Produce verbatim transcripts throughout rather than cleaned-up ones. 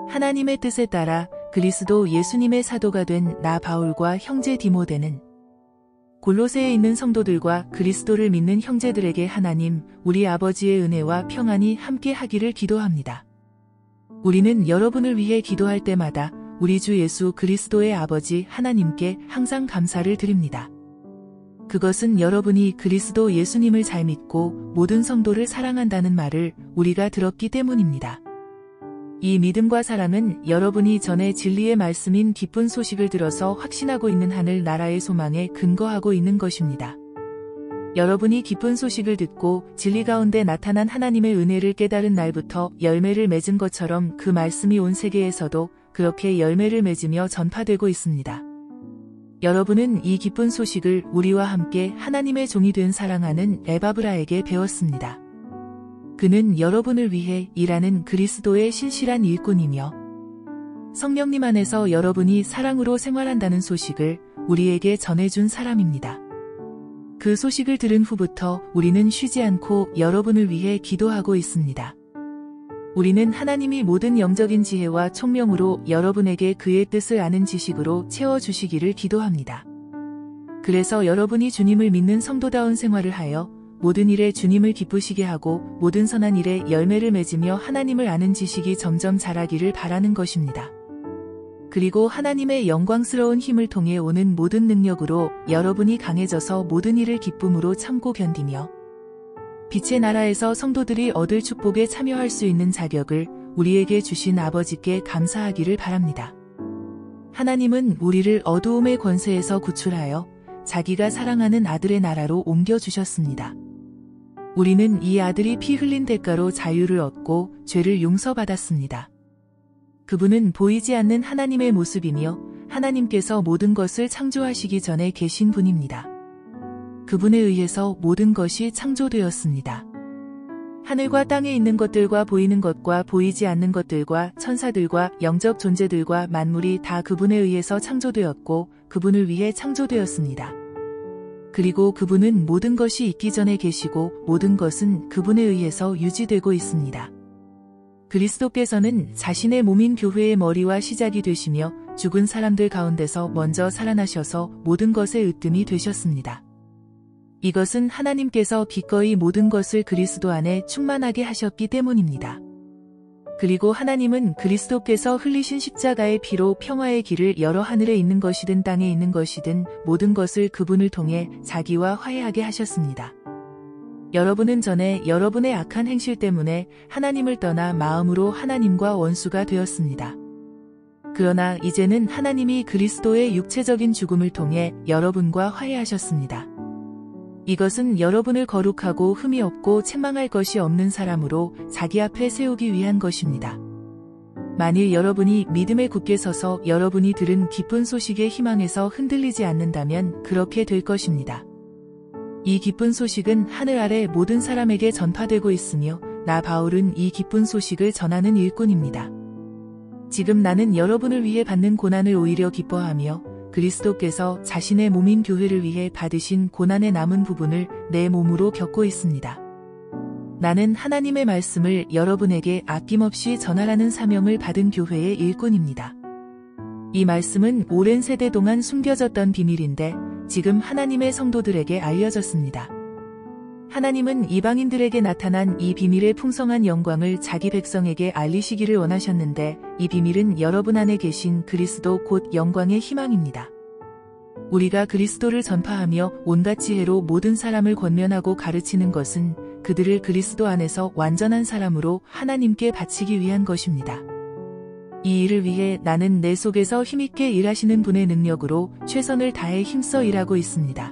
하나님의 뜻에 따라 그리스도 예수님의 사도가 된 나 바울과 형제 디모데는 골로새에 있는 성도들과 그리스도를 믿는 형제들에게 하나님 우리 아버지의 은혜와 평안이 함께 하기를 기도합니다. 우리는 여러분을 위해 기도할 때마다 우리 주 예수 그리스도의 아버지 하나님께 항상 감사를 드립니다. 그것은 여러분이 그리스도 예수님을 잘 믿고 모든 성도를 사랑한다는 말을 우리가 들었기 때문입니다. 이 믿음과 사랑은 여러분이 전에 진리의 말씀인 기쁜 소식을 들어서 확신하고 있는 하늘 나라의 소망에 근거하고 있는 것입니다. 여러분이 기쁜 소식을 듣고 진리 가운데 나타난 하나님의 은혜를 깨달은 날부터 열매를 맺은 것처럼 그 말씀이 온 세계에서도 그렇게 열매를 맺으며 전파되고 있습니다. 여러분은 이 기쁜 소식을 우리와 함께 하나님의 종이 된 사랑하는 에바브라에게 배웠습니다. 그는 여러분을 위해 일하는 그리스도의 신실한 일꾼이며 성령님 안에서 여러분이 사랑으로 생활한다는 소식을 우리에게 전해준 사람입니다. 그 소식을 들은 후부터 우리는 쉬지 않고 여러분을 위해 기도하고 있습니다. 우리는 하나님이 모든 영적인 지혜와 총명으로 여러분에게 그의 뜻을 아는 지식으로 채워주시기를 기도합니다. 그래서 여러분이 주님을 믿는 성도다운 생활을 하여 모든 일에 주님을 기쁘시게 하고 모든 선한 일에 열매를 맺으며 하나님을 아는 지식이 점점 자라기를 바라는 것입니다. 그리고 하나님의 영광스러운 힘을 통해 오는 모든 능력으로 여러분이 강해져서 모든 일을 기쁨으로 참고 견디며 빛의 나라에서 성도들이 얻을 축복에 참여할 수 있는 자격을 우리에게 주신 아버지께 감사하기를 바랍니다. 하나님은 우리를 어두움의 권세에서 구출하여 자기가 사랑하는 아들의 나라로 옮겨주셨습니다. 우리는 이 아들이 피 흘린 대가로 자유를 얻고 죄를 용서받았습니다. 그분은 보이지 않는 하나님의 모습이며 하나님께서 모든 것을 창조하시기 전에 계신 분입니다. 그분에 의해서 모든 것이 창조되었습니다. 하늘과 땅에 있는 것들과 보이는 것과 보이지 않는 것들과 천사들과 영적 존재들과 만물이 다 그분에 의해서 창조되었고 그분을 위해 창조되었습니다. 그리고 그분은 모든 것이 있기 전에 계시고 모든 것은 그분에 의해서 유지되고 있습니다. 그리스도께서는 자신의 몸인 교회의 머리와 시작이 되시며 죽은 사람들 가운데서 먼저 살아나셔서 모든 것의 으뜸이 되셨습니다. 이것은 하나님께서 기꺼이 모든 것을 그리스도 안에 충만하게 하셨기 때문입니다. 그리고 하나님은 그리스도께서 흘리신 십자가의 피로 평화의 길을 열어 하늘에 있는 것이든 땅에 있는 것이든 모든 것을 그분을 통해 자기와 화해하게 하셨습니다. 여러분은 전에 여러분의 악한 행실 때문에 하나님을 떠나 마음으로 하나님과 원수가 되었습니다. 그러나 이제는 하나님이 그리스도의 육체적인 죽음을 통해 여러분과 화해하셨습니다. 이것은 여러분을 거룩하고 흠이 없고 책망할 것이 없는 사람으로 자기 앞에 세우기 위한 것입니다. 만일 여러분이 믿음에 굳게 서서 여러분이 들은 기쁜 소식의 희망에서 흔들리지 않는다면 그렇게 될 것입니다. 이 기쁜 소식은 하늘 아래 모든 사람에게 전파되고 있으며 나 바울은 이 기쁜 소식을 전하는 일꾼입니다. 지금 나는 여러분을 위해 받는 고난을 오히려 기뻐하며 그리스도께서 자신의 몸인 교회를 위해 받으신 고난의 남은 부분을 내 몸으로 겪고 있습니다. 나는 하나님의 말씀을 여러분에게 아낌없이 전하라는 사명을 받은 교회의 일꾼입니다. 이 말씀은 오랜 세대 동안 숨겨졌던 비밀인데 지금 하나님의 성도들에게 알려졌습니다. 하나님은 이방인들에게 나타난 이 비밀의 풍성한 영광을 자기 백성에게 알리시기를 원하셨는데 이 비밀은 여러분 안에 계신 그리스도 곧 영광의 희망입니다. 우리가 그리스도를 전파하며 온갖 지혜로 모든 사람을 권면하고 가르치는 것은 그들을 그리스도 안에서 완전한 사람으로 하나님께 바치기 위한 것입니다. 이 일을 위해 나는 내 속에서 힘있게 일하시는 분의 능력으로 최선을 다해 힘써 일하고 있습니다.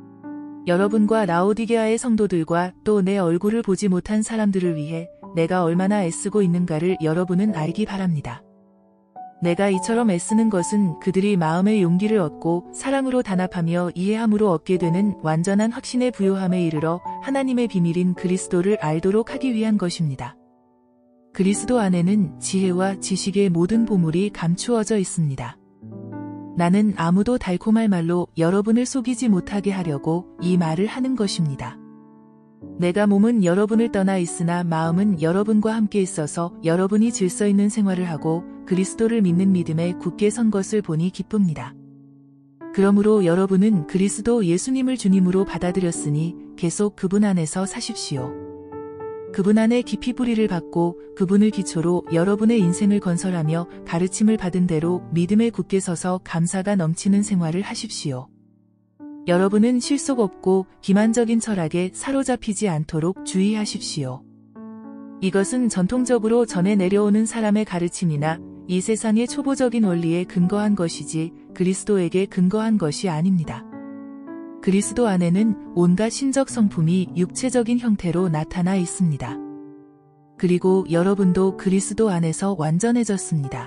여러분과 라오디게아의 성도들과 또 내 얼굴을 보지 못한 사람들을 위해 내가 얼마나 애쓰고 있는가를 여러분은 알기 바랍니다. 내가 이처럼 애쓰는 것은 그들이 마음의 용기를 얻고 사랑으로 단합하며 이해함으로 얻게 되는 완전한 확신의 부요함에 이르러 하나님의 비밀인 그리스도를 알도록 하기 위한 것입니다. 그리스도 안에는 지혜와 지식의 모든 보물이 감추어져 있습니다. 나는 아무도 달콤할 말로 여러분을 속이지 못하게 하려고 이 말을 하는 것입니다. 내가 몸은 여러분을 떠나 있으나 마음은 여러분과 함께 있어서 여러분이 질서 있는 생활을 하고 그리스도를 믿는 믿음에 굳게 선 것을 보니 기쁩니다. 그러므로 여러분은 그리스도 예수님을 주님으로 받아들였으니 계속 그분 안에서 사십시오. 그분 안에 깊이 뿌리를 받고 그분을 기초로 여러분의 인생을 건설하며 가르침을 받은 대로 믿음에 굳게 서서 감사가 넘치는 생활을 하십시오. 여러분은 실속 없고 기만적인 철학에 사로잡히지 않도록 주의하십시오. 이것은 전통적으로 전해 내려오는 사람의 가르침이나 이 세상의 초보적인 원리에 근거한 것이지 그리스도에게 근거한 것이 아닙니다. 그리스도 안에는 온갖 신적 성품이 육체적인 형태로 나타나 있습니다. 그리고 여러분도 그리스도 안에서 완전해졌습니다.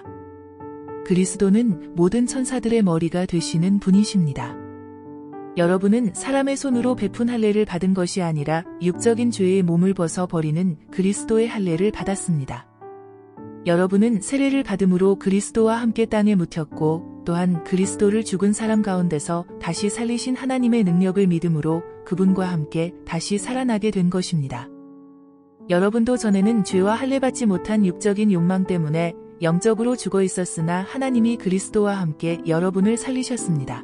그리스도는 모든 천사들의 머리가 되시는 분이십니다. 여러분은 사람의 손으로 베푼 할례를 받은 것이 아니라 육적인 죄의 몸을 벗어 버리는 그리스도의 할례를 받았습니다. 여러분은 세례를 받음으로 그리스도와 함께 땅에 묻혔고 또한 그리스도를 죽은 사람 가운데서 다시 살리신 하나님의 능력을 믿음으로 그분과 함께 다시 살아나게 된 것입니다. 여러분도 전에는 죄와 할례받지 못한 육적인 욕망 때문에 영적으로 죽어 있었으나 하나님이 그리스도와 함께 여러분을 살리셨습니다.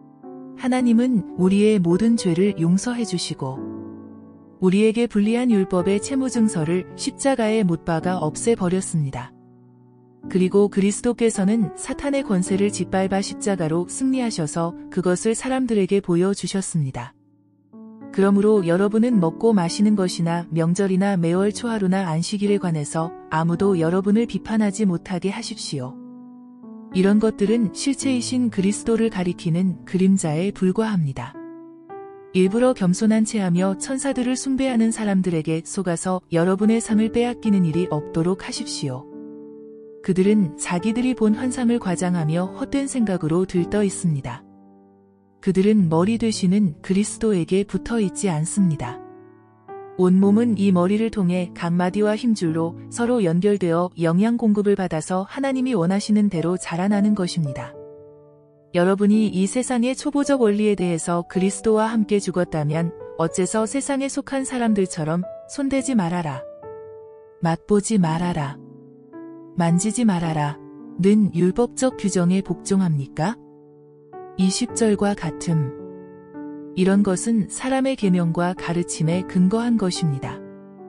하나님은 우리의 모든 죄를 용서해 주시고 우리에게 불리한 율법의 채무증서를 십자가에 못 박아 없애버렸습니다. 그리고 그리스도께서는 사탄의 권세를 짓밟아 십자가로 승리하셔서 그것을 사람들에게 보여주셨습니다. 그러므로 여러분은 먹고 마시는 것이나 명절이나 매월 초하루나 안식일에 관해서 아무도 여러분을 비판하지 못하게 하십시오. 이런 것들은 실체이신 그리스도를 가리키는 그림자에 불과합니다. 일부러 겸손한 체하며 천사들을 숭배하는 사람들에게 속아서 여러분의 상을 빼앗기는 일이 없도록 하십시오. 그들은 자기들이 본 환상을 과장하며 헛된 생각으로 들떠 있습니다. 그들은 머리 되시는 그리스도에게 붙어 있지 않습니다. 온몸은 이 머리를 통해 각마디와 힘줄로 서로 연결되어 영양 공급을 받아서 하나님이 원하시는 대로 자라나는 것입니다. 여러분이 이 세상의 초보적 원리에 대해서 그리스도와 함께 죽었다면 어째서 세상에 속한 사람들처럼 손대지 말아라, 맛보지 말아라, 만지지 말아라 는 율법적 규정에 복종합니까? 이십 절과 같음. 이런 것은 사람의 계명과 가르침에 근거한 것입니다.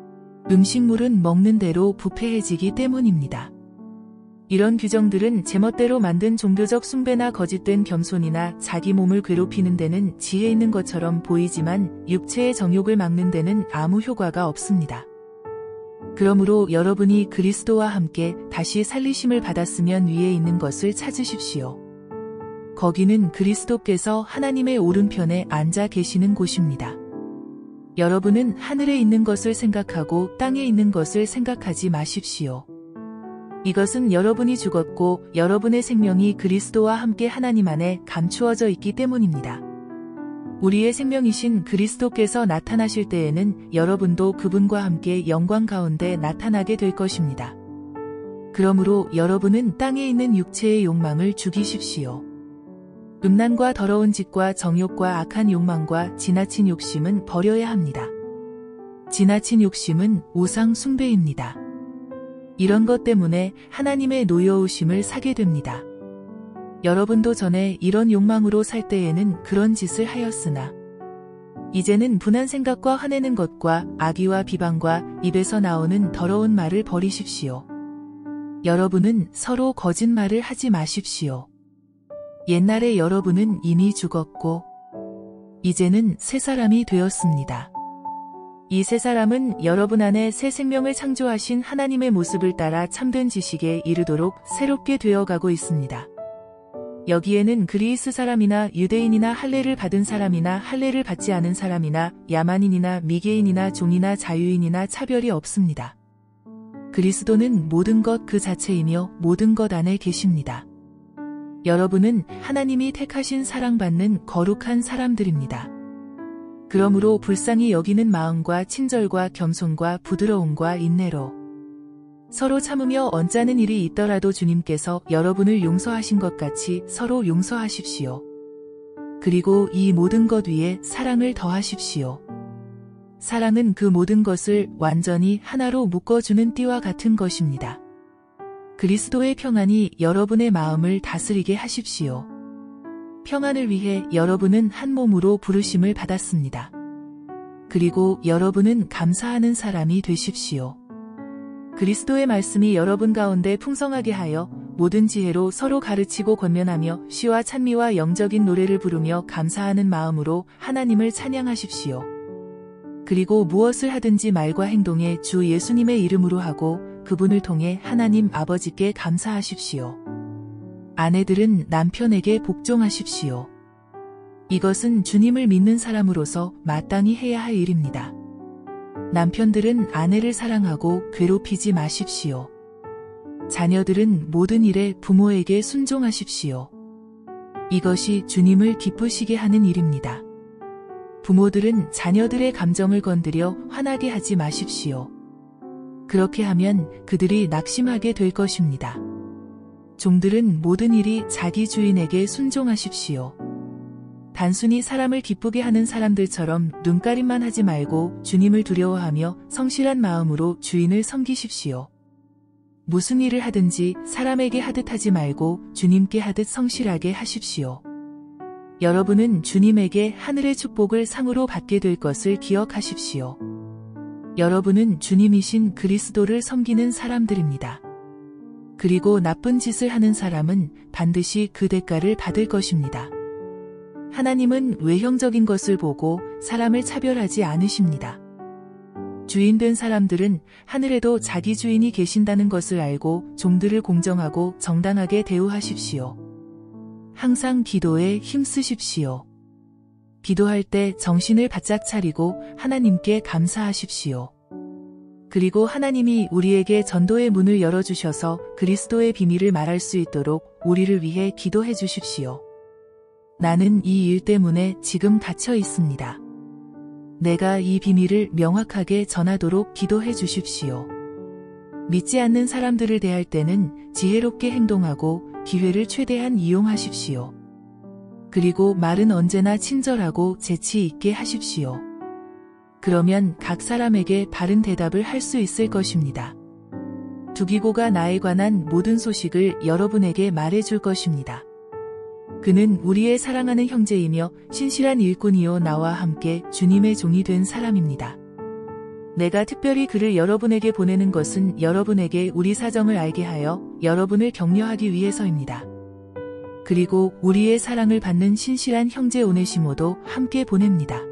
음식물은 먹는 대로 부패해지기 때문입니다. 이런 규정들은 제멋대로 만든 종교적 숭배나 거짓된 겸손이나 자기 몸을 괴롭히는 데는 지혜 있는 것처럼 보이지만 육체의 정욕을 막는 데는 아무 효과가 없습니다. 그러므로 여러분이 그리스도와 함께 다시 살리심을 받았으면 위에 있는 것을 찾으십시오. 거기는 그리스도께서 하나님의 오른편에 앉아 계시는 곳입니다. 여러분은 하늘에 있는 것을 생각하고 땅에 있는 것을 생각하지 마십시오. 이것은 여러분이 죽었고 여러분의 생명이 그리스도와 함께 하나님 안에 감추어져 있기 때문입니다. 우리의 생명이신 그리스도께서 나타나실 때에는 여러분도 그분과 함께 영광 가운데 나타나게 될 것입니다. 그러므로 여러분은 땅에 있는 육체의 욕망을 죽이십시오. 음란과 더러운 짓과 정욕과 악한 욕망과 지나친 욕심은 버려야 합니다. 지나친 욕심은 우상 숭배입니다. 이런 것 때문에 하나님의 노여우심을 사게 됩니다. 여러분도 전에 이런 욕망으로 살 때에는 그런 짓을 하였으나 이제는 분한 생각과 화내는 것과 악의와 비방과 입에서 나오는 더러운 말을 버리십시오. 여러분은 서로 거짓말을 하지 마십시오. 옛날에 여러분은 이미 죽었고 이제는 새 사람이 되었습니다. 이 새 사람은 여러분 안에 새 생명을 창조하신 하나님의 모습을 따라 참된 지식에 이르도록 새롭게 되어가고 있습니다. 여기에는 그리스 사람이나 유대인이나 할례를 받은 사람이나 할례를 받지 않은 사람이나 야만인이나 미개인이나 종이나 자유인이나 차별이 없습니다. 그리스도는 모든 것 그 자체이며 모든 것 안에 계십니다. 여러분은 하나님이 택하신 사랑받는 거룩한 사람들입니다. 그러므로 불쌍히 여기는 마음과 친절과 겸손과 부드러움과 인내로 서로 참으며 언짢은 일이 있더라도 주님께서 여러분을 용서하신 것 같이 서로 용서하십시오. 그리고 이 모든 것 위에 사랑을 더하십시오. 사랑은 그 모든 것을 완전히 하나로 묶어주는 띠와 같은 것입니다. 그리스도의 평안이 여러분의 마음을 다스리게 하십시오. 평안을 위해 여러분은 한 몸으로 부르심을 받았습니다. 그리고 여러분은 감사하는 사람이 되십시오. 그리스도의 말씀이 여러분 가운데 풍성하게 하여 모든 지혜로 서로 가르치고 권면하며 시와 찬미와 영적인 노래를 부르며 감사하는 마음으로 하나님을 찬양하십시오. 그리고 무엇을 하든지 말과 행동에 주 예수님의 이름으로 하고 그분을 통해 하나님 아버지께 감사하십시오. 아내들은 남편에게 복종하십시오. 이것은 주님을 믿는 사람으로서 마땅히 해야 할 일입니다. 남편들은 아내를 사랑하고 괴롭히지 마십시오. 자녀들은 모든 일에 부모에게 순종하십시오. 이것이 주님을 기쁘시게 하는 일입니다. 부모들은 자녀들의 감정을 건드려 화나게 하지 마십시오. 그렇게 하면 그들이 낙심하게 될 것입니다. 종들은 모든 일이 자기 주인에게 순종하십시오. 단순히 사람을 기쁘게 하는 사람들처럼 눈가림만 하지 말고 주님을 두려워하며 성실한 마음으로 주인을 섬기십시오. 무슨 일을 하든지 사람에게 하듯 하지 말고 주님께 하듯 성실하게 하십시오. 여러분은 주님에게 하늘의 축복을 상으로 받게 될 것을 기억하십시오. 여러분은 주님이신 그리스도를 섬기는 사람들입니다. 그리고 나쁜 짓을 하는 사람은 반드시 그 대가를 받을 것입니다. 하나님은 외형적인 것을 보고 사람을 차별하지 않으십니다. 주인된 사람들은 하늘에도 자기 주인이 계신다는 것을 알고 종들을 공정하고 정당하게 대우하십시오. 항상 기도에 힘쓰십시오. 기도할 때 정신을 바짝 차리고 하나님께 감사하십시오. 그리고 하나님이 우리에게 전도의 문을 열어주셔서 그리스도의 비밀을 말할 수 있도록 우리를 위해 기도해 주십시오. 나는 이 일 때문에 지금 갇혀 있습니다. 내가 이 비밀을 명확하게 전하도록 기도해 주십시오. 믿지 않는 사람들을 대할 때는 지혜롭게 행동하고 기회를 최대한 이용하십시오. 그리고 말은 언제나 친절하고 재치 있게 하십시오. 그러면 각 사람에게 바른 대답을 할 수 있을 것입니다. 두기고가 나에 관한 모든 소식을 여러분에게 말해줄 것입니다. 그는 우리의 사랑하는 형제이며 신실한 일꾼이요 나와 함께 주님의 종이 된 사람입니다. 내가 특별히 그를 여러분에게 보내는 것은 여러분에게 우리 사정을 알게 하여 여러분을 격려하기 위해서입니다. 그리고 우리의 사랑을 받는 신실한 형제 오네시모도 함께 보냅니다.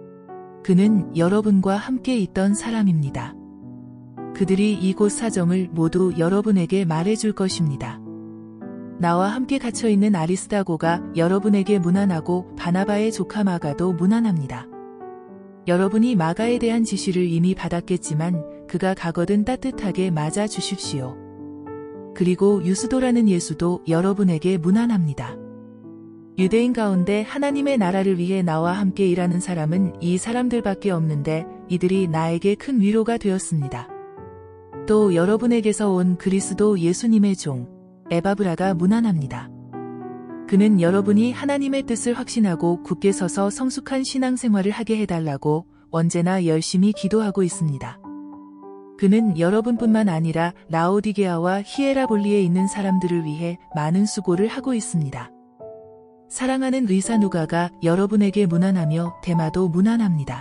그는 여러분과 함께 있던 사람입니다. 그들이 이곳 사정을 모두 여러분에게 말해줄 것입니다. 나와 함께 갇혀있는 아리스다고가 여러분에게 문안하고 바나바의 조카 마가도 문안합니다. 여러분이 마가에 대한 지시를 이미 받았겠지만 그가 가거든 따뜻하게 맞아 주십시오. 그리고 유스도라는 예수도 여러분에게 문안합니다. 유대인 가운데 하나님의 나라를 위해 나와 함께 일하는 사람은 이 사람들밖에 없는데 이들이 나에게 큰 위로가 되었습니다. 또 여러분에게서 온 그리스도 예수님의 종 에바브라가 문안합니다. 그는 여러분이 하나님의 뜻을 확신하고 굳게 서서 성숙한 신앙생활을 하게 해달라고 언제나 열심히 기도하고 있습니다. 그는 여러분뿐만 아니라 라오디게아와 히에라볼리에 있는 사람들을 위해 많은 수고를 하고 있습니다. 사랑하는 의사 누가가 여러분에게 문안하며 데마도 문안합니다.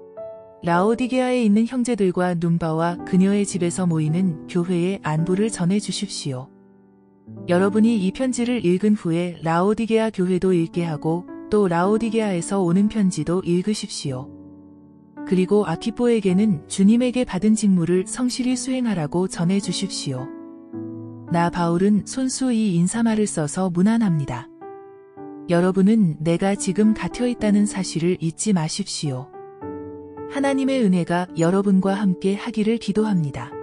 라오디게아에 있는 형제들과 눈바와 그녀의 집에서 모이는 교회의 안부를 전해 주십시오. 여러분이 이 편지를 읽은 후에 라오디게아 교회도 읽게 하고 또 라오디게아에서 오는 편지도 읽으십시오. 그리고 아키포에게는 주님에게 받은 직무를 성실히 수행하라고 전해 주십시오. 나 바울은 손수 이 인사말을 써서 문안합니다. 여러분은 내가 지금 갇혀 있다는 사실을 잊지 마십시오. 하나님의 은혜가 여러분과 함께 하기를 기도합니다.